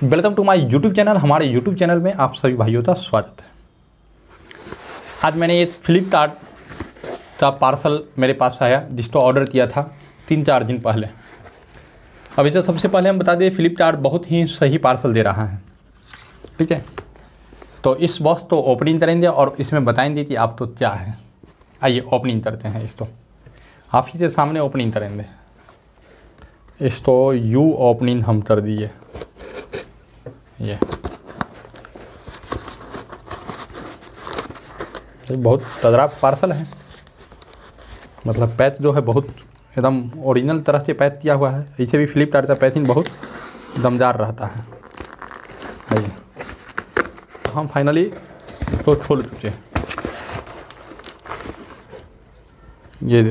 Welcome to my YouTube channel. हमारे YouTube channel में आप सभी भाइयों का स्वागत है। आज मैंने ये फ्लिपकार्ट का पार्सल मेरे पास आया जिसको ऑर्डर किया था 3-4 दिन पहले। अभी तो सबसे पहले हम बता दें फ्लिपकार्ट बहुत ही सही पार्सल दे रहा है, ठीक है। तो इस बॉक्स तो ओपनिंग करेंगे और इसमें बताएंगे कि आप तो क्या है। आइए ओपनिंग करते हैं। इसको आप ही के सामने ओपनिंग करेंगे। इसको यू ओपनिंग हम कर दिए। ये बहुत तगड़ा पार्सल है, मतलब पैक जो है बहुत एकदम ओरिजिनल तरह से पैक किया हुआ है। ऐसे भी फ्लिपकार्ट का पैकिंग बहुत दमदार रहता है। आइए हम फाइनली तो खोल चुके हैं। ये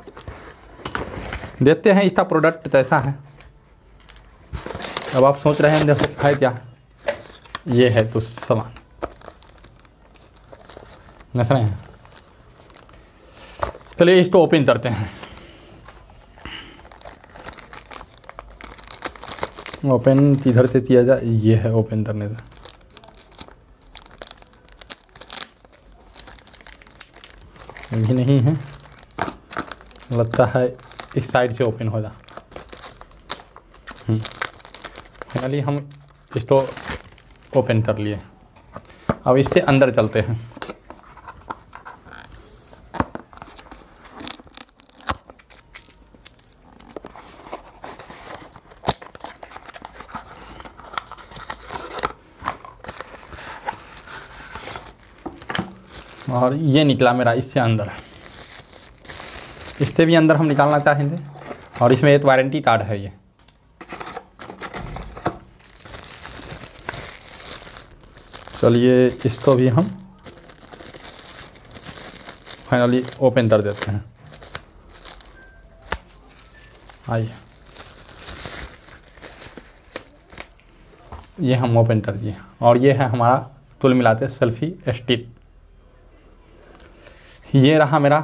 देखते हैं इसका प्रोडक्ट कैसा है। अब आप सोच रहे हैं देखो है क्या, ये है तो सामान देख रहे हैं। चलिए इसको ओपन करते हैं। ओपन किधर से किया जाए, ये है ओपन करने का। भी नहीं है, लगता है इस साइड से ओपन होगा। फाइनली हम इसको ओपन कर लिए। अब इससे अंदर चलते हैं। और ये निकला मेरा इससे अंदर। इससे भी अंदर हम निकालना चाहेंगे और इसमें एक वारंटी कार्ड है। ये चलिए इसको भी हम फाइनली ओपन कर देते हैं। आइए ये हम ओपन कर दिए और ये है हमारा कुल मिलाते सेल्फी स्टिक। ये रहा मेरा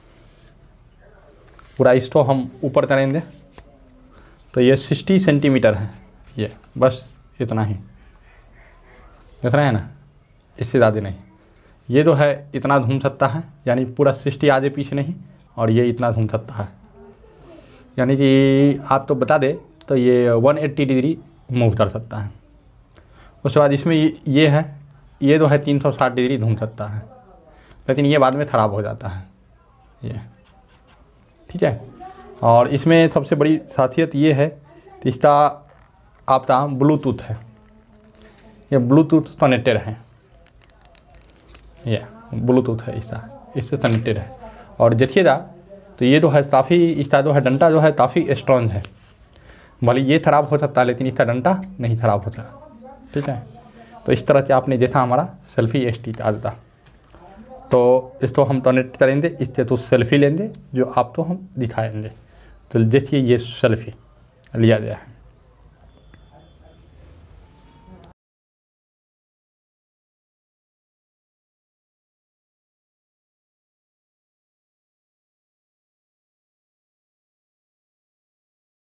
पूरा। इसको हम ऊपर करेंगे तो ये 60 सेंटीमीटर है। ये बस इतना ही देख रहे हैं ना, इससे ज़्यादा नहीं। ये जो है इतना घूम सकता है, यानी पूरा 60 आगे पीछे नहीं, और ये इतना घूम सकता है। यानी कि आप तो बता दे तो ये 180 डिग्री मूव कर सकता है। उसके बाद इसमें ये है, ये जो है 360 डिग्री घूम सकता है, लेकिन ये बाद में ख़राब हो जाता है ये, ठीक है। और इसमें सबसे बड़ी खासियत ये है कि इसका आपका ब्लूटूथ है। ये ब्लूटूथ कनेक्टेड है, ये ब्लूटूथ है इससे कनेक्टेड है। और देखिएगा तो ये जो है काफ़ी, इसका जो है डंटा जो है काफ़ी स्ट्रॉन्ग है। भले ये ख़राब हो सकता है लेकिन इसका डंटा नहीं ख़राब होता, ठीक है। तो इस तरह से आपने देखा हमारा सेल्फी स्टिक आज था। तो इसको हम कनेक्ट करेंगे, इससे तो सेल्फी लेंगे जो आप तो हम दिखाएंगे। तो देखिए ये सेल्फी लिया गया है।